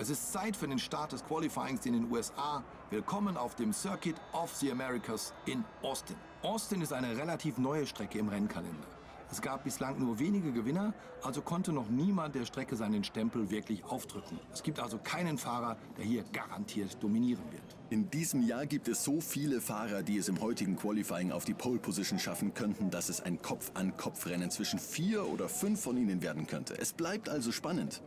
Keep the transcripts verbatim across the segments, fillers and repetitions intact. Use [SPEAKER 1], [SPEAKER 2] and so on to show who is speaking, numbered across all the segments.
[SPEAKER 1] Es ist Zeit für den Start des Qualifyings in den U S A. Willkommen auf dem Circuit of the Americas in Austin. Austin ist eine relativ neue Strecke im Rennkalender. Es gab bislang nur wenige Gewinner, also konnte noch niemand der Strecke seinen Stempel wirklich aufdrücken. Es gibt also keinen Fahrer, der hier garantiert dominieren wird.
[SPEAKER 2] In diesem Jahr gibt es so viele Fahrer, die es im heutigen Qualifying auf die Pole Position schaffen könnten, dass es ein Kopf-an-Kopf-Rennen zwischen vier oder fünf von ihnen werden könnte. Es bleibt also spannend.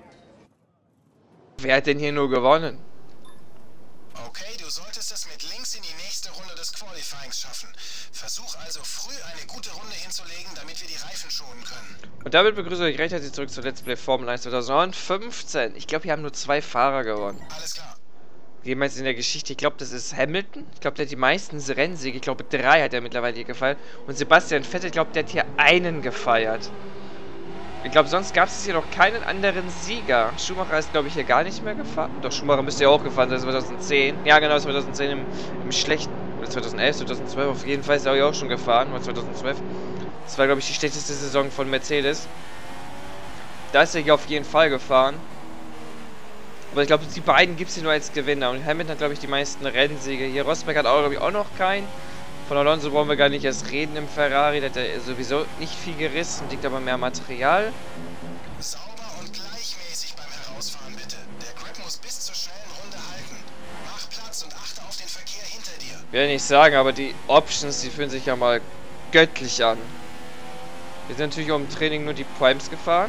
[SPEAKER 3] Wer hat denn hier nur gewonnen?
[SPEAKER 4] Okay, du solltest es mit links in die nächste Runde des Qualifyings schaffen. Versuch also früh eine gute Runde hinzulegen, damit wir die Reifen schonen können.
[SPEAKER 3] Und damit begrüße ich recht herzlich zurück zu Let's Play Formel eins zweitausendfünfzehn. Ich glaube, hier haben nur zwei Fahrer gewonnen.
[SPEAKER 4] Alles klar.
[SPEAKER 3] Jemals in der Geschichte, ich glaube, das ist Hamilton. Ich glaube, der hat die meisten Rennsiege. Ich glaube, drei hat er mittlerweile hier gefeiert. Und Sebastian Vettel, ich glaube, der hat hier einen gefeiert. Ich glaube, sonst gab es hier noch keinen anderen Sieger. Schumacher ist, glaube ich, hier gar nicht mehr gefahren. Doch, Schumacher müsste ja auch gefahren sein, zweitausendzehn. Ja, genau, zweitausendzehn im, im schlechten. Oder zweitausendelf, zweitausendzwölf, auf jeden Fall ist er auch schon gefahren. Oder zweitausendzwölf. Das war, glaube ich, die schlechteste Saison von Mercedes. Da ist er hier auf jeden Fall gefahren. Aber ich glaube, die beiden gibt es hier nur als Gewinner. Und Hamilton hat, glaube ich, die meisten Rennsiege. Hier Rosberg hat auch, glaube ich, auch noch keinen. Von Alonso brauchen wir gar nicht erst reden im Ferrari. Der hat ja sowieso nicht viel gerissen, liegt aber mehr Material.
[SPEAKER 4] Sauber und gleichmäßig beim Herausfahren, bitte. Der Grip muss bis zur schnellen Runde halten. Mach Platz und achte auf den Verkehr hinter dir.
[SPEAKER 3] Ich will nicht sagen, aber die Options, die fühlen sich ja mal göttlich an. Wir sind natürlich auch im Training nur die Primes gefahren.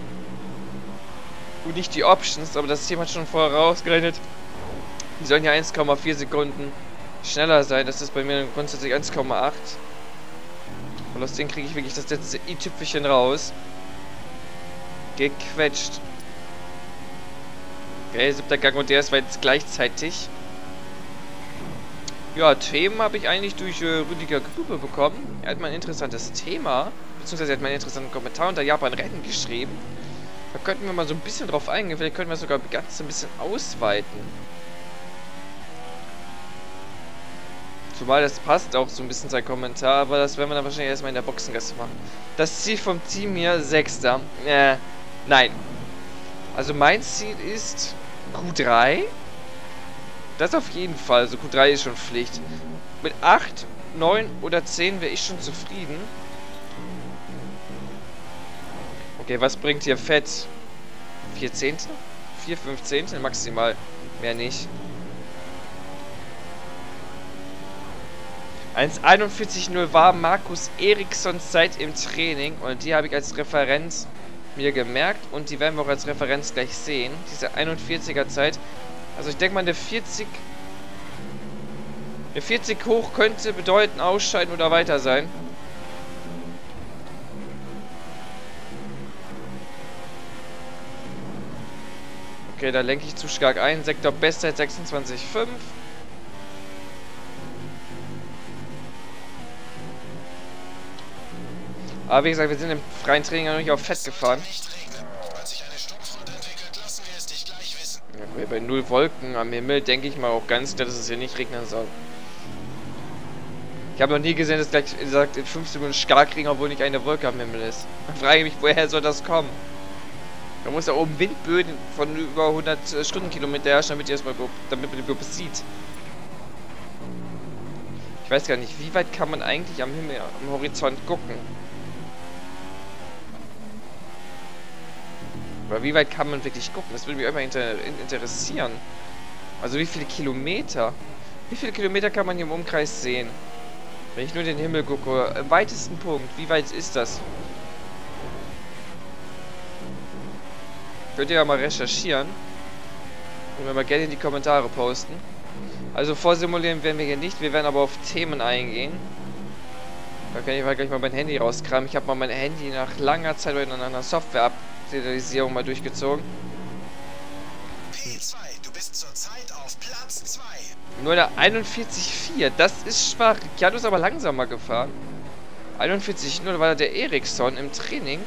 [SPEAKER 3] Und nicht die Options, aber das System hat schon vorher rausgerechnet. Die sollen ja eins Komma vier Sekunden schneller sein. Das ist bei mir grundsätzlich eins Komma acht. Und aus denen kriege ich wirklich das letzte i-Tüpfelchen raus. Gequetscht. Okay, siebter Gang und der ist jetzt gleichzeitig. Ja, Themen habe ich eigentlich durch äh, Rüdiger Grube bekommen. Er hat mal ein interessantes Thema, beziehungsweise er hat mal einen interessanten Kommentar unter Japan-Rennen geschrieben. Da könnten wir mal so ein bisschen drauf eingehen. Vielleicht könnten wir sogar ganz ein bisschen ausweiten. Zumal das passt auch so ein bisschen sein Kommentar, aber das werden wir dann wahrscheinlich erstmal in der Boxengasse machen. Das Ziel vom Team hier, Sechster. Äh, nein. Also mein Ziel ist Q drei. Das auf jeden Fall. Also Q drei ist schon Pflicht. Mit acht, neun oder zehn wäre ich schon zufrieden. Okay, was bringt hier Fett? vier Zehntel? vier, fünf Zehntel maximal. Mehr nicht. eins einundvierzig null war Markus Erikssons Zeit im Training und die habe ich als Referenz mir gemerkt und die werden wir auch als Referenz gleich sehen. Diese einundvierziger Zeit. Also ich denke mal, eine vierzig... Eine vierzig hoch könnte bedeuten ausscheiden oder weiter sein. Okay, da lenke ich zu stark ein. Sektor Bestzeit sechsundzwanzig Komma fünf. Aber wie gesagt, wir sind im freien Training noch nicht auf Fett gefahren. Ja, bei null Wolken am Himmel denke ich mal auch ganz klar, dass es hier nicht regnen soll. Ich habe noch nie gesehen, dass gleich gesagt in fünf Sekunden stark regnet, obwohl nicht eine Wolke am Himmel ist. Ich frage mich, woher soll das kommen? Da muss ja oben Windböen von über hundert Stundenkilometer herrschen, damit, erstmal, damit man die überhaupt sieht. Ich weiß gar nicht, wie weit kann man eigentlich am Himmel, am Horizont gucken? Oder wie weit kann man wirklich gucken? Das würde mich immer inter interessieren. Also wie viele Kilometer? Wie viele Kilometer kann man hier im Umkreis sehen? Wenn ich nur den Himmel gucke. Im weitesten Punkt. Wie weit ist das? Könnt ihr ja mal recherchieren. Und mir mal gerne in die Kommentare posten. Also vorsimulieren werden wir hier nicht. Wir werden aber auf Themen eingehen. Da kann ich mal gleich mal mein Handy rauskramen. Ich habe mal mein Handy nach langer Zeit in einer Software ab Serialisierung mal durchgezogen.
[SPEAKER 4] P zwei, du bist zurzeit auf Platz zwei.
[SPEAKER 3] Nur eine einundvierzig Komma vier, das ist schwach. Ricciardo ist aber langsamer gefahren. einundvierzig Komma null war der Ericsson im Training.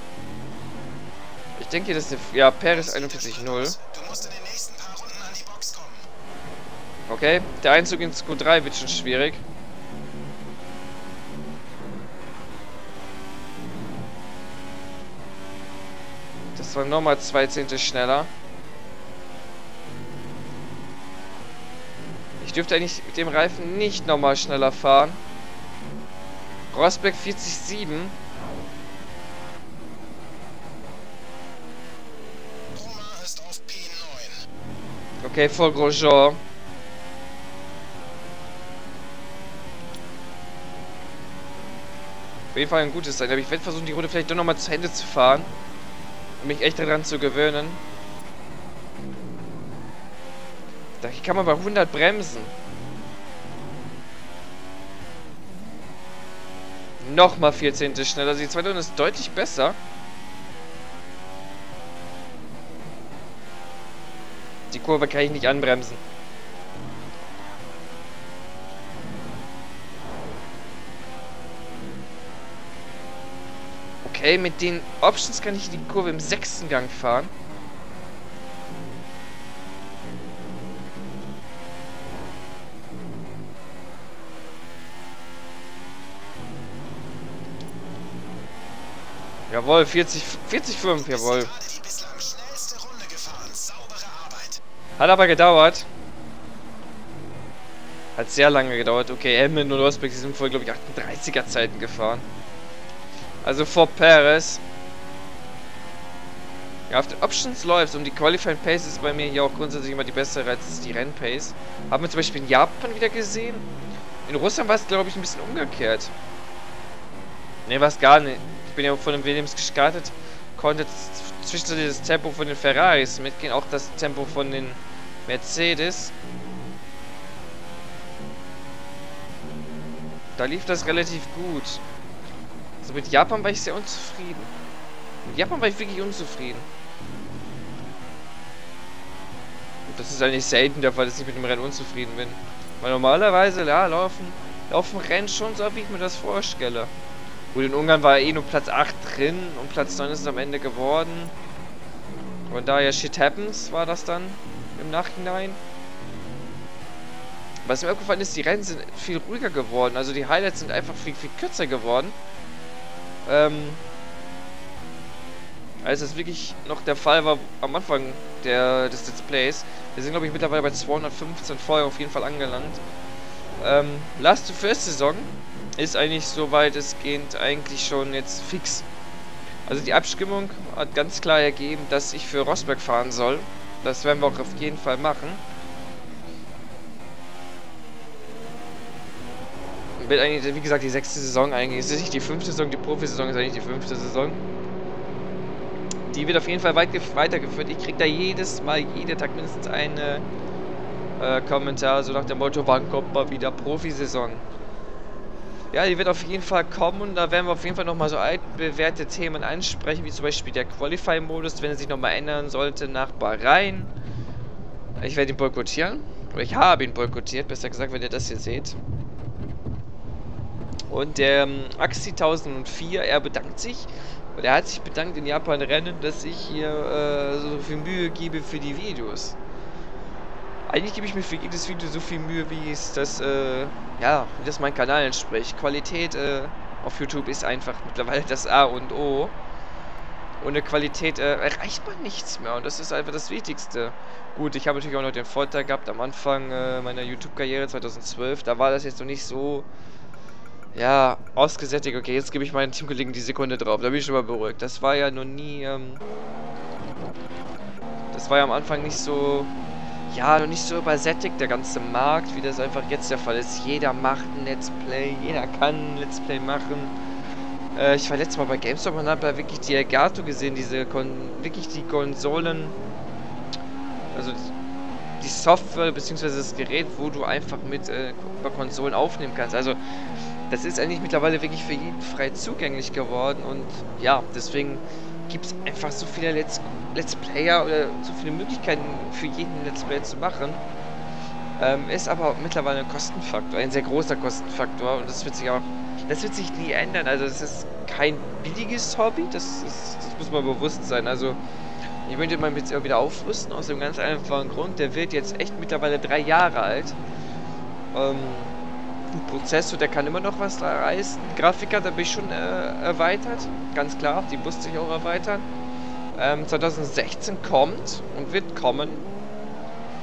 [SPEAKER 3] Ich denke, das ist eine... Ja, Perez einundvierzig Komma null.
[SPEAKER 4] Du musst in den nächsten paar Runden an die Box kommen.
[SPEAKER 3] Okay, der Einzug ins Q drei wird schon schwierig. Das war nochmal zwei Zehntel schneller. Ich dürfte eigentlich mit dem Reifen nicht nochmal schneller fahren. Rosberg vierzig Komma sieben.
[SPEAKER 4] Roma ist auf P neun.
[SPEAKER 3] Okay, vor Grosjean. Auf jeden Fall ein gutes Sein, aber ich werde versuchen, die Runde vielleicht doch nochmal zu Ende zu fahren. Um mich echt daran zu gewöhnen. Da kann man bei hundert bremsen. Nochmal vier Zehntel schneller. Also die zweite Runde ist deutlich besser. Die Kurve kann ich nicht anbremsen. Okay, mit den Options kann ich die Kurve im sechsten Gang fahren. Jawohl, vierzig, vierzig Komma fünf, jawohl. Hat aber gedauert. Hat sehr lange gedauert. Okay, Hamilton und Rosberg, die sind vorher, glaube ich, achtunddreißiger Zeiten gefahren. Also vor Perez. Ja, auf den Options läuft und die Qualifying Pace ist bei mir hier auch grundsätzlich immer die bessere als die Rennpace. Haben wir zum Beispiel in Japan wieder gesehen. In Russland war es, glaube ich, ein bisschen umgekehrt. Ne, war es gar nicht. Ich bin ja von den Williams gestartet, konnte zwischendurch das Tempo von den Ferraris mitgehen, auch das Tempo von den Mercedes. Da lief das relativ gut. Also mit Japan war ich sehr unzufrieden. Mit Japan war ich wirklich unzufrieden. Und das ist eigentlich selten der Fall, dass ich mit dem Rennen unzufrieden bin. Weil normalerweise, ja, laufen, laufen Rennen schon so, wie ich mir das vorstelle. Gut, in Ungarn war eh nur Platz acht drin und Platz neun ist es am Ende geworden. Und daher Shit Happens war das dann im Nachhinein. Was mir aufgefallen ist, die Rennen sind viel ruhiger geworden. Also die Highlights sind einfach viel, viel kürzer geworden. Ähm, als es wirklich noch der Fall war am Anfang der, des Displays. Wir sind, glaube ich, mittlerweile bei zweihundertfünfzehn vorher auf jeden Fall angelangt. Ähm, Last to First Saison ist eigentlich soweit es geht eigentlich schon jetzt fix. Also die Abstimmung hat ganz klar ergeben, dass ich für Rosberg fahren soll. Das werden wir auch auf jeden Fall machen. Wird eigentlich, wie gesagt, die sechste Saison eigentlich. Es ist nicht die fünfte Saison, die Profisaison ist eigentlich die fünfte Saison. Die wird auf jeden Fall weit weitergeführt. Ich kriege da jedes Mal, jeden Tag mindestens einen äh, Kommentar, so nach dem Motto, wann kommt mal wieder Profisaison? Ja, die wird auf jeden Fall kommen und da werden wir auf jeden Fall nochmal so altbewährte Themen ansprechen, wie zum Beispiel der Qualify-Modus, wenn er sich nochmal ändern sollte nach Bahrain. Ich werde ihn boykottieren. Oder ich habe ihn boykottiert, besser gesagt, wenn ihr das hier seht. Und der ähm, Axi tausendvier, er bedankt sich. Und er hat sich bedankt in Japan-Rennen, dass ich hier äh, so viel Mühe gebe für die Videos. Eigentlich gebe ich mir für jedes Video so viel Mühe, wie es das, äh, ja, wie das mein Kanal entspricht. Qualität äh, auf YouTube ist einfach mittlerweile das A und O. Ohne Qualität äh, erreicht man nichts mehr und das ist einfach das Wichtigste. Gut, ich habe natürlich auch noch den Vorteil gehabt am Anfang äh, meiner YouTube-Karriere zweitausendzwölf, da war das jetzt noch nicht so, ja, ausgesättigt. Okay, jetzt gebe ich meinen Teamkollegen die Sekunde drauf, da bin ich schon mal beruhigt. Das war ja noch nie, ähm, das war ja am Anfang nicht so... Ja, noch nicht so übersättigt, der ganze Markt, wie das einfach jetzt der Fall ist. Jeder macht ein Let's Play, jeder kann ein Let's Play machen. Äh, ich war letztes Mal bei GameStop und habe da wirklich die Elgato gesehen, diese Kon wirklich die Konsolen, also die Software bzw. das Gerät, wo du einfach mit äh, über Konsolen aufnehmen kannst. Also das ist eigentlich mittlerweile wirklich für jeden frei zugänglich geworden und ja, deswegen gibt es einfach so viele Let's, Let's Player oder so viele Möglichkeiten für jeden Let's Play zu machen. Ähm, ist aber mittlerweile ein Kostenfaktor, ein sehr großer Kostenfaktor und das wird sich auch, das wird sich nie ändern. Also es ist kein billiges Hobby, das, ist, das muss man bewusst sein. Also ich möchte mal jetzt wieder aufrüsten aus dem ganz einfachen Grund, der wird jetzt echt mittlerweile drei Jahre alt. Ähm, ein Prozessor, der kann immer noch was da reißen. Grafiker, da bin ich schon äh, erweitert. Ganz klar, die musste ich auch erweitern. Ähm, zweitausendsechzehn kommt und wird kommen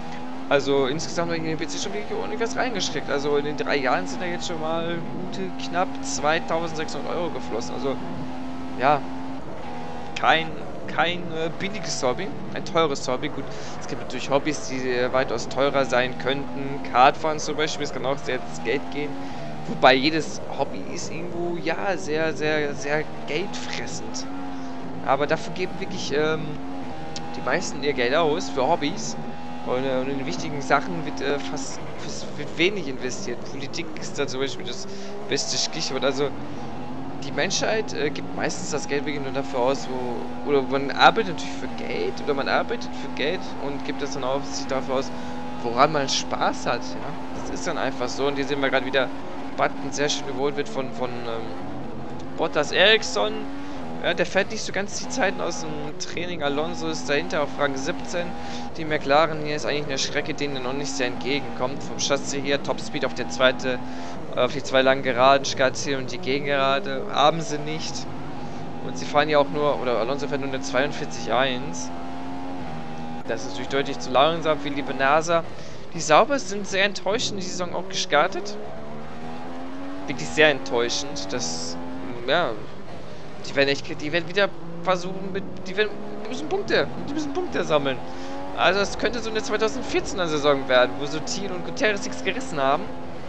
[SPEAKER 3] Also insgesamt habe ich in den P C schon wirklich ordentlich was reingesteckt. Also in den drei Jahren sind da jetzt schon mal gute knapp zweitausendsechshundert Euro geflossen. Also ja, kein, kein äh, billiges Hobby, ein teures Hobby. Gut, es gibt natürlich Hobbys, die äh, weitaus teurer sein könnten. Kartfahren zum Beispiel, das kann auch sehr ins Geld gehen. Wobei jedes Hobby ist irgendwo, ja, sehr, sehr, sehr geldfressend. Aber dafür geben wirklich ähm, die meisten ihr Geld aus für Hobbys. Und, äh, und in wichtigen Sachen wird äh, fast wird wenig investiert. Politik ist da zum Beispiel das beste Stichwort. Also die Menschheit äh, gibt meistens das Geld wirklich nur dafür aus, wo, oder man arbeitet natürlich für Geld, oder man arbeitet für Geld und gibt es dann auch sich dafür aus, woran man Spaß hat. Ja? Das ist dann einfach so. Und hier sehen wir gerade wieder Button, sehr schön überholt wird von, von ähm, Bottas Ericsson. Ja, der fährt nicht so ganz die Zeiten aus dem Training. Alonso ist dahinter auf Rang siebzehn. Die McLaren hier ist eigentlich eine Strecke, denen noch nicht sehr entgegenkommt. Vom Chassis her, Topspeed auf, der zweite, auf die zwei langen Geraden, Skalziel und die Gegengerade. Haben sie nicht. Und sie fahren ja auch nur, oder Alonso fährt nur eine zweiundvierzig Komma eins. Das ist natürlich deutlich zu langsam für Liebe NASA. Die Saubers sind sehr enttäuschend, die Saison auch gestartet. Wirklich sehr enttäuschend. Das, ja... Die werden echt, die werden wieder versuchen, mit, die werden, die müssen Punkte, die müssen Punkte sammeln. Also es könnte so eine zweitausendvierzehner Saison werden, wo so Thiel und Gutierrez nichts gerissen haben.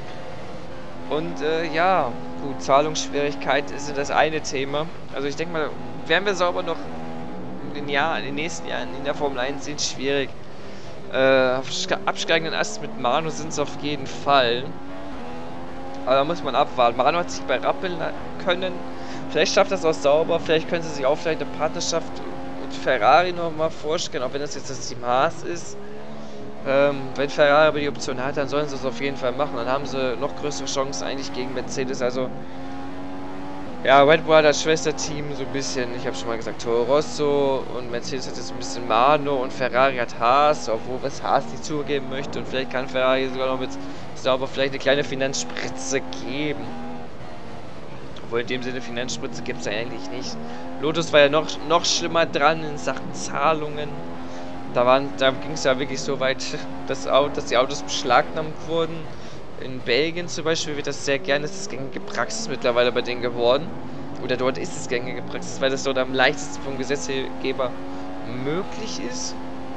[SPEAKER 3] Und äh, ja, gut, Zahlungsschwierigkeit ist das eine Thema. Also ich denke mal, werden wir sauber noch in den, Jahr, in den nächsten Jahren in der Formel eins sehen, schwierig. Äh, auf absteigenden Ast mit Manu sind es auf jeden Fall. Aber da muss man abwarten. Manu hat sich bei rappeln können. Vielleicht schafft das auch sauber, vielleicht können sie sich auch vielleicht eine Partnerschaft mit Ferrari noch mal vorstellen, auch wenn das jetzt das Team Haas ist. Ähm, wenn Ferrari aber die Option hat, dann sollen sie es auf jeden Fall machen. Dann haben sie noch größere Chancen eigentlich gegen Mercedes. Also, ja, Red Bull hat das Schwesterteam so ein bisschen, ich habe schon mal gesagt, Toro Rosso, und Mercedes hat jetzt ein bisschen Mano und Ferrari hat Haas, obwohl es Haas nicht zugeben möchte. Und vielleicht kann Ferrari sogar noch mit sauber vielleicht eine kleine Finanzspritze geben. Obwohl in dem Sinne Finanzspritze gibt es ja eigentlich nicht. Lotus war ja noch, noch schlimmer dran in Sachen Zahlungen. Da, waren, da ging es ja wirklich so weit, dass, dass die Autos beschlagnahmt wurden. In Belgien zum Beispiel wird das sehr gerne, das ist gängige Praxis mittlerweile bei denen geworden. Oder dort ist es gängige Praxis, weil das dort am leichtesten vom Gesetzgeber möglich ist.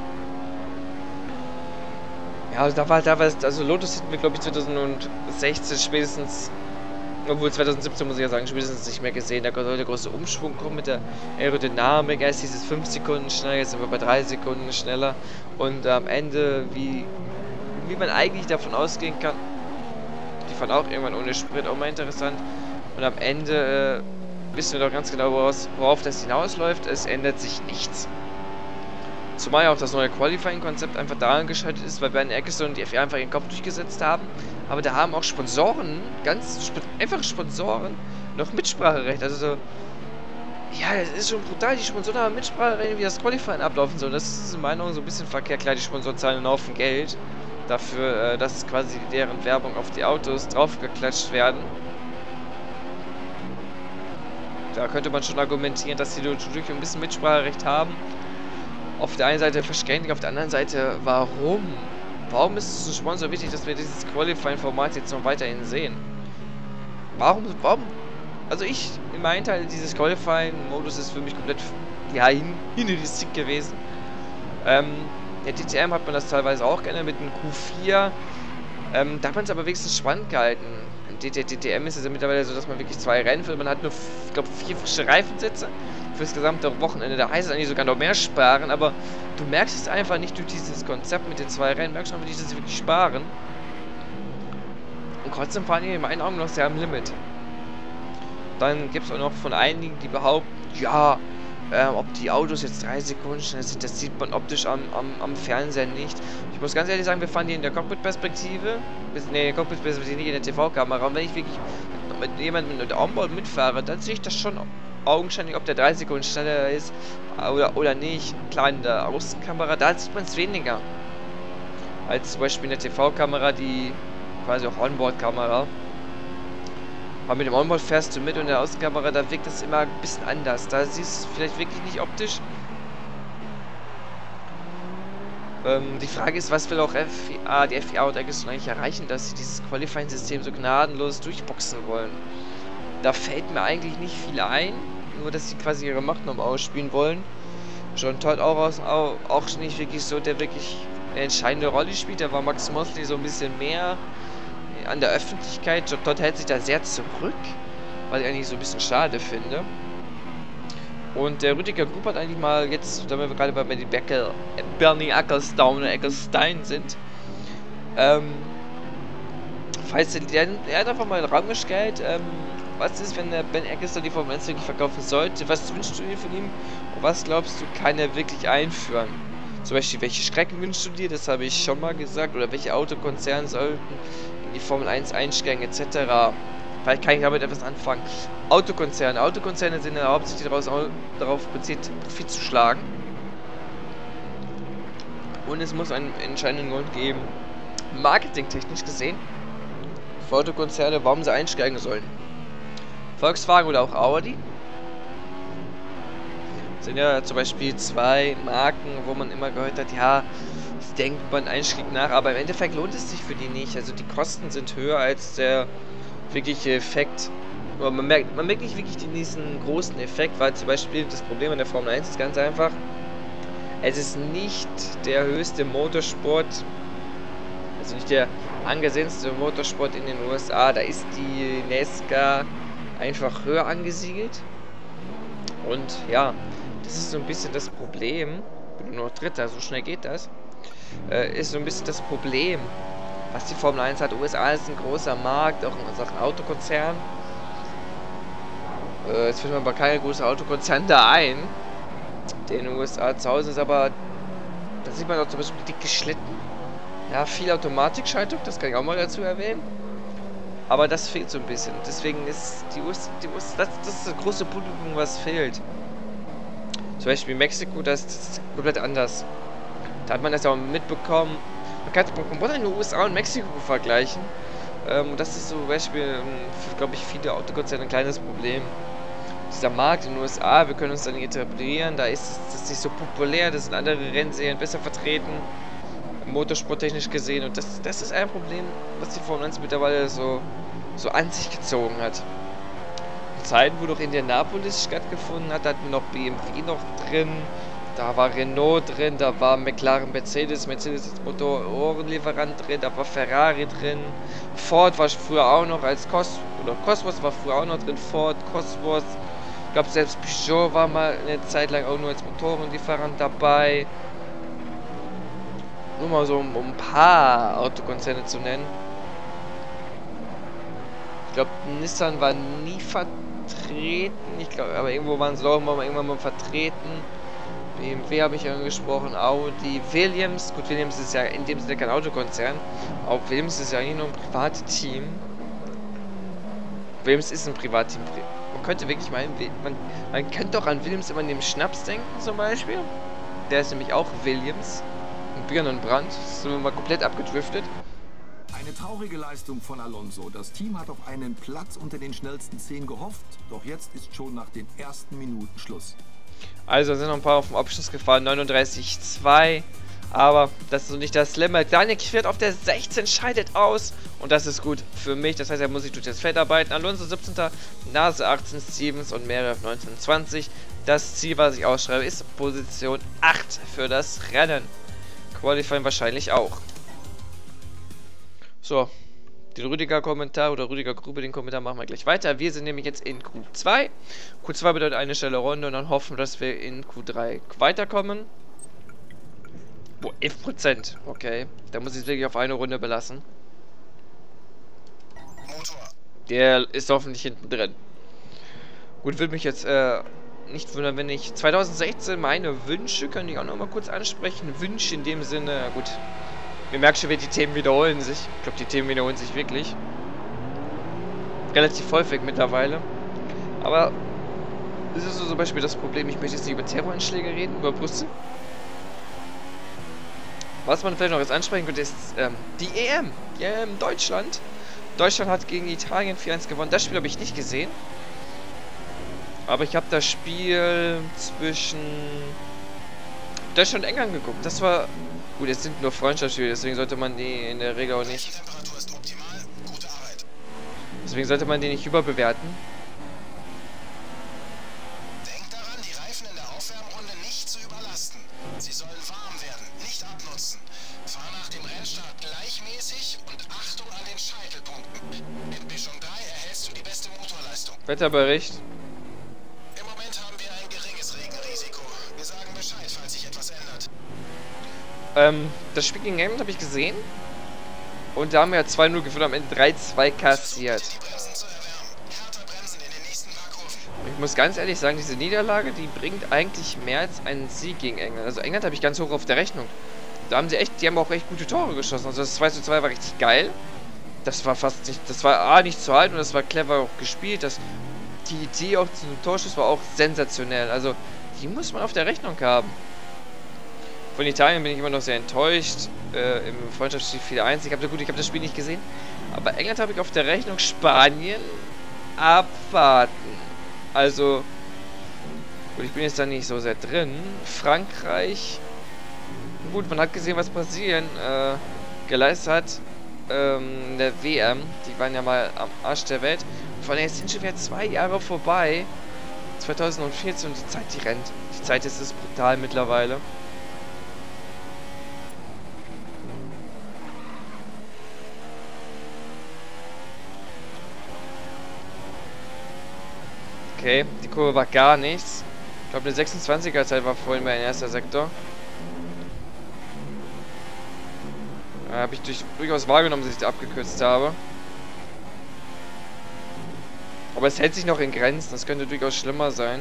[SPEAKER 3] Ja, also da war, da war also Lotus hätten wir glaube ich zweitausendsechzehn spätestens, obwohl zweitausendsiebzehn muss ich ja sagen, spätestens nicht mehr gesehen. Da soll der große Umschwung kommen mit der Aerodynamik. Erst hieß es fünf Sekunden schneller, jetzt sind wir bei drei Sekunden schneller. Und am Ende, wie, wie man eigentlich davon ausgehen kann, die fahren auch irgendwann ohne Sprit, auch mal interessant. Und am Ende äh, wissen wir doch ganz genau, woraus, worauf das hinausläuft. Es ändert sich nichts. Zumal ja auch das neue Qualifying-Konzept einfach daran gescheitert ist, weil Bernd Ecclestone und die F I A einfach ihren Kopf durchgesetzt haben. Aber da haben auch Sponsoren, ganz sp einfache Sponsoren, noch Mitspracherecht. Also so, ja, das ist schon brutal. Die Sponsoren haben Mitspracherecht, wie das Qualifying ablaufen soll. Das ist in meiner Meinung so ein bisschen verkehrt. Klar, die Sponsoren zahlen einen Haufen Geld dafür, dass quasi deren Werbung auf die Autos draufgeklatscht werden. Da könnte man schon argumentieren, dass sie durch ein bisschen Mitspracherecht haben. Auf der einen Seite verständlich, auf der anderen Seite, warum? Warum ist es ein Sponsor wichtig, dass wir dieses Qualifying-Format jetzt noch weiterhin sehen? Warum? Warum? Also ich, in meinem Teil, dieses Qualifying-Modus ist für mich komplett, ja, hin, hinrichtig gewesen. Ähm, der D T M hat man das teilweise auch gerne mit dem Q vier. Ähm, da hat man es aber wenigstens spannend gehalten. Der D T M ist es ja mittlerweile so, dass man wirklich zwei Rennen führt. Man hat nur, ich glaube, vier frische Reifensätze fürs gesamte Wochenende. Da heißt es eigentlich sogar noch mehr sparen, aber du merkst es einfach nicht durch dieses Konzept mit den zwei Rennen, merkst du einfach nicht, dass sie wirklich sparen. Und trotzdem fahren die in meinen Augen noch sehr am Limit. Dann gibt es auch noch von einigen, die behaupten, ja, äh, ob die Autos jetzt drei Sekunden schnell sind, das sieht man optisch am, am, am Fernseher nicht. Ich muss ganz ehrlich sagen, wir fahren hier in der Cockpit-Perspektive, ne, Cockpit-Perspektive nicht in der T V-Kamera. Und wenn ich wirklich mit, mit jemandem mit der Onboard mitfahre, dann sehe ich das schon augenscheinlich, ob der drei Sekunden schneller ist oder, oder nicht. Klar, in der Außenkamera, da sieht man es weniger. Als zum Beispiel in der T V-Kamera, die quasi auch Onboard-Kamera. Aber mit dem Onboard fährst du mit und in der Außenkamera, da wirkt das immer ein bisschen anders. Da siehst du es vielleicht wirklich nicht optisch. Ähm, die Frage ist, was will auch F I A, die F I A und Ecclestone eigentlich erreichen, dass sie dieses Qualifying-System so gnadenlos durchboxen wollen. Da fällt mir eigentlich nicht viel ein, nur dass sie quasi ihre Macht noch ausspielen wollen. John Todd auch, aus, auch, auch nicht wirklich so, der wirklich eine entscheidende Rolle spielt. Da war Max Mosley so ein bisschen mehr an der Öffentlichkeit. John Todd hält sich da sehr zurück, was ich eigentlich so ein bisschen schade finde. Und der Rüdiger Grupp hat eigentlich mal jetzt, da wir gerade bei Bernie Beckel, Bernie Ecclestone oder Ecclestone sind, ähm, falls der, er hat einfach mal in den Raum gestellt, ähm, was ist, wenn der Ben Ecclestone die Formel eins wirklich verkaufen sollte? Was wünschst du dir von ihm? Und was glaubst du, kann er wirklich einführen? Zum Beispiel, welche Strecken wünschst du dir? Das habe ich schon mal gesagt. Oder welche Autokonzerne sollten in die Formel eins einsteigen, et cetera. Vielleicht kann ich damit etwas anfangen. Autokonzerne. Autokonzerne sind ja hauptsächlich daraus, darauf bezielt, Profit zu schlagen. Und es muss einen entscheidenden Grund geben, marketingtechnisch gesehen, für Autokonzerne, warum sie einsteigen sollen. Volkswagen oder auch Audi sind ja zum Beispiel zwei Marken, wo man immer gehört hat, ja, das denkt man Einstieg nach, aber im Endeffekt lohnt es sich für die nicht. Also die Kosten sind höher als der wirkliche Effekt. Aber man merkt, man merkt nicht wirklich diesen großen Effekt, weil zum Beispiel das Problem an der Formel eins ist ganz einfach, es ist nicht der höchste Motorsport, also nicht der angesehenste Motorsport in den U S A, da ist die NASCAR einfach höher angesiedelt. Und ja, das ist so ein bisschen das Problem. Ich bin nur noch Dritter, so schnell geht das. Äh, ist so ein bisschen das Problem, was die Formel eins hat. U S A ist ein großer Markt, auch in Sachen Autokonzern. Äh, jetzt findet man aber keine große Autokonzern da ein. Der in den U S A zu Hause ist, aber da sieht man auch zum Beispiel dick geschlitten. Ja, viel Automatikschaltung, das kann ich auch mal dazu erwähnen. Aber das fehlt so ein bisschen. Deswegen ist die U S A, die U S A das, das ist das große Publikum, was fehlt. Zum Beispiel Mexiko, das, das ist komplett anders. Da hat man das ja auch mitbekommen. Man kann Pokémon in den U S A und Mexiko vergleichen. Ähm, und das ist so zum Beispiel, für, glaube ich, viele Autokonzerne ein kleines Problem. Dieser Markt in den U S A, wir können uns da nicht etablieren, da ist es nicht so populär, da sind andere Rennserien besser vertreten, motorsporttechnisch gesehen, und das, das ist ein Problem, was die Formel eins mittlerweile so, so an sich gezogen hat. Zeiten, wo doch Indianapolis stattgefunden hat, da hatten wir noch B M W noch drin, da war Renault drin, da war McLaren, Mercedes, Mercedes als Motorenlieferant drin, da war Ferrari drin, Ford war früher auch noch als Cos oder Cosworth war früher auch noch drin, Ford, Cosworth, ich glaube selbst Peugeot war mal eine Zeit lang auch nur als Motorenlieferant dabei. Nur mal so um, um ein paar Autokonzerne zu nennen. Ich glaube Nissan war nie vertreten, ich glaube, aber irgendwo waren sie auch mal irgendwann mal vertreten. B M W habe ich angesprochen, Audi, Williams. Gut, Williams ist ja in dem Sinne kein Autokonzern. Auch Williams ist ja eigentlich nur ein privates Team. Williams ist ein Privatteam. Man könnte wirklich meinen, man, man könnte doch an Williams immer an dem Schnaps denken zum Beispiel. Der ist nämlich auch Williams. Und Björn und Brandt. Das sind wir mal komplett abgedriftet.
[SPEAKER 1] Eine traurige Leistung von Alonso. Das Team hat auf einen Platz unter den schnellsten zehn gehofft. Doch jetzt ist schon nach den ersten Minuten Schluss.
[SPEAKER 3] Also sind noch ein paar auf dem Abschluss gefahren. neununddreißig zwei. Aber das ist noch nicht das Limit. Daniel Kvyat auf der sechzehn scheidet aus. Und das ist gut für mich. Das heißt, er muss sich durch das Feld arbeiten. Alonso siebzehnter Nase achtzehn, Stevens und Meredith neunzehn, zwanzig. Das Ziel, was ich ausschreibe, ist Position acht für das Rennen. Qualifying wahrscheinlich auch. So, den Rüdiger-Kommentar oder Rüdiger-Grube, den Kommentar machen wir gleich weiter. Wir sind nämlich jetzt in Q zwei. Q zwei bedeutet eine schnelle Runde und dann hoffen wir, dass wir in Q drei weiterkommen. Boah, elf Prozent. Okay, da muss ich es wirklich auf eine Runde belassen.
[SPEAKER 4] Motor.
[SPEAKER 3] Der ist hoffentlich hinten drin. Gut, würde mich jetzt äh, nicht wundern, wenn ich zwanzig sechzehn meine Wünsche, kann ich auch noch mal kurz ansprechen. Wünsche in dem Sinne, gut. Wir merken schon, wie die Themen wiederholen sich. Ich glaube, die Themen wiederholen sich wirklich. Relativ häufig mittlerweile. Aber das ist so zum Beispiel das Problem. Ich möchte jetzt nicht über Terroranschläge reden, über Brüste. Was man vielleicht noch jetzt ansprechen könnte, ist ähm, die E M. Die E M Deutschland. Deutschland hat gegen Italien vier eins gewonnen. Das Spiel habe ich nicht gesehen. Aber ich habe das Spiel zwischen Deutschland und England geguckt. Das war Gut, es sind nur Freundschaftsspiele, deswegen sollte man die in der Regel auch nicht.
[SPEAKER 4] Welche Temperatur ist optimal? Gute Arbeit.
[SPEAKER 3] Deswegen sollte man die nicht überbewerten.
[SPEAKER 4] Denkt daran, die Reifen in der Aufwärmrunde nicht zu überlasten. Sie sollen warm werden, nicht abnutzen. Fahr nach dem Rennstart gleichmäßig und Achtung an den Scheitelpunkten. Mit Mischung drei erhältst du die beste Motorleistung.
[SPEAKER 3] Wetterbericht.
[SPEAKER 4] Im Moment haben wir ein geringes Regenrisiko. Wir sagen Bescheid, falls sich etwas ändert.
[SPEAKER 3] Ähm, das Spiel gegen England habe ich gesehen. Und da haben wir ja zwei null geführt, am Ende drei zwei kassiert.
[SPEAKER 4] Versucht, die Bremsen zu erwärmen. Härter bremsen in den nächsten paar Kurven.
[SPEAKER 3] Ich muss ganz ehrlich sagen, diese Niederlage, die bringt eigentlich mehr als einen Sieg gegen England. Also England habe ich ganz hoch auf der Rechnung. Da haben sie echt, die haben auch echt gute Tore geschossen. Also das zwei zu zwei war richtig geil. Das war fast nicht, das war A, nicht zu halten und das war clever auch gespielt. Das, die Idee auch zum Torschuss war auch sensationell. Also die muss man auf der Rechnung haben. Von Italien bin ich immer noch sehr enttäuscht. Äh, Im Freundschaftsspiel vier eins. Ich habe gut, ich habe das Spiel nicht gesehen. Aber England habe ich auf der Rechnung. Spanien abwarten. Also gut, ich bin jetzt da nicht so sehr drin. Frankreich. Gut, man hat gesehen, was Brasilien äh, geleistet hat. Ähm, in der W M. Die waren ja mal am Arsch der Welt. Und vor allem jetzt sind schon wieder zwei Jahre vorbei. zweitausendvierzehn und die Zeit, die rennt. Die Zeit ist es brutal mittlerweile. Okay, die Kurve war gar nichts. Ich glaube, eine sechsundzwanziger Zeit war vorhin mein erster Sektor. Da habe ich durch, durchaus wahrgenommen, dass ich da abgekürzt habe. Aber es hält sich noch in Grenzen. Das könnte durchaus schlimmer sein.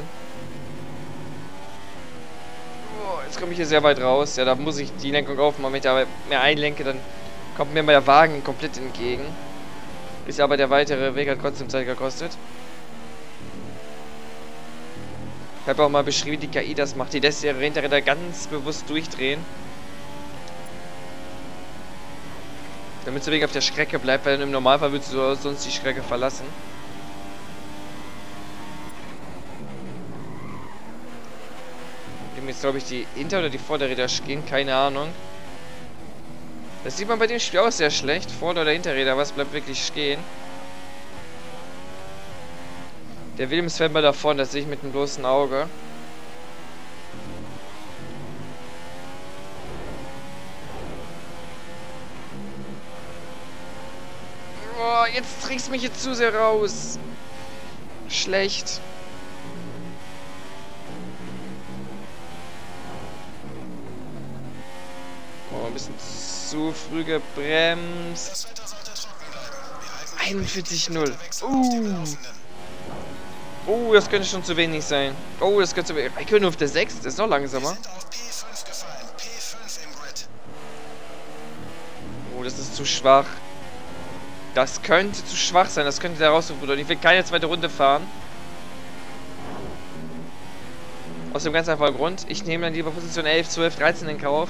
[SPEAKER 3] Oh, jetzt komme ich hier sehr weit raus. Ja, da muss ich die Lenkung aufmachen. Wenn ich da mehr einlenke, dann kommt mir mal der Wagen komplett entgegen. Ist aber der weitere Weg hat trotzdem Zeit gekostet. Ich habe auch mal beschrieben, wie die K I das macht. Die lässt ihre Hinterräder ganz bewusst durchdrehen. Damit sie wegen auf der Strecke bleibt, weil im Normalfall würdest du sonst die Strecke verlassen. Dem jetzt glaube ich die Hinter- oder die Vorderräder gehen, keine Ahnung. Das sieht man bei dem Spiel auch sehr schlecht. Vorder- oder Hinterräder, was bleibt wirklich stehen. Der Williams fährt mal da vorne, das sehe ich mit dem bloßen Auge. Oh, jetzt trägst du mich jetzt zu sehr raus. Schlecht. Oh, ein bisschen zu früh gebremst.
[SPEAKER 4] Das Wetter sollte trocken bleiben. Wir halten
[SPEAKER 3] einundvierzig
[SPEAKER 4] die
[SPEAKER 3] null.
[SPEAKER 4] Wetterwechsel
[SPEAKER 3] Uh.
[SPEAKER 4] auf dem Laufenden.
[SPEAKER 3] Oh, das könnte schon zu wenig sein. Oh, das könnte zu wenig. Ich könnte nur auf der sechs, das ist noch
[SPEAKER 4] Wir
[SPEAKER 3] langsamer.
[SPEAKER 4] sind auf P fünf gefallen. P fünf im Grid.
[SPEAKER 3] Oh, das ist zu schwach. Das könnte zu schwach sein, das könnte der rausrufen bedeuten. Ich will keine zweite Runde fahren. Aus dem ganz einfachen Grund, ich nehme dann lieber Position elf, zwölf, dreizehn in Kauf.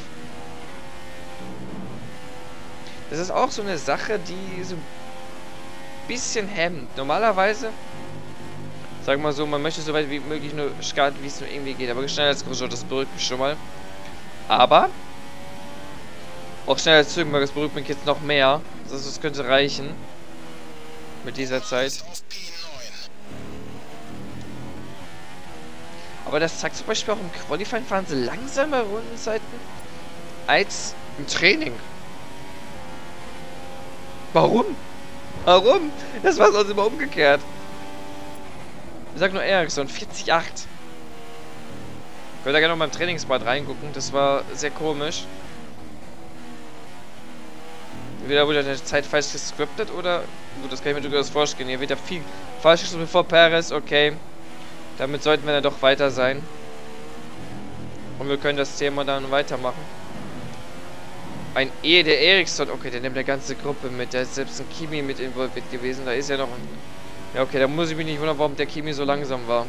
[SPEAKER 3] Das ist auch so eine Sache, die so ein bisschen hemmt. Normalerweise, sagen wir mal so, man möchte so weit wie möglich nur starten, wie es nur irgendwie geht. Aber schneller als Grosjean, das beruhigt mich schon mal. Aber auch schneller als Zügenberg, das beruhigt mich jetzt noch mehr. Das, das könnte reichen. Mit dieser Zeit.
[SPEAKER 4] Auf P neun.
[SPEAKER 3] Aber das zeigt zum Beispiel auch im Qualifying fahren sie langsamer Rundenzeiten als im Training. Warum? Warum? Das war sonst immer umgekehrt. Ich sag nur Ericsson, vierzig Komma acht. Könnt ihr gerne noch mal im Trainingsbad reingucken, das war sehr komisch. Entweder wurde die Zeit falsch gescriptet oder... Gut, das kann ich mir durchaus vorstellen. Hier wird ja viel falsch geschrieben vor Perez, okay. Damit sollten wir dann doch weiter sein. Und wir können das Thema dann weitermachen. Ein E, der Ericsson, okay, der nimmt eine ganze Gruppe mit. Da ist selbst ein Kimi mit involviert gewesen. Da ist ja noch ein... Ja, okay, da muss ich mich nicht wundern, warum der Kimi so langsam war.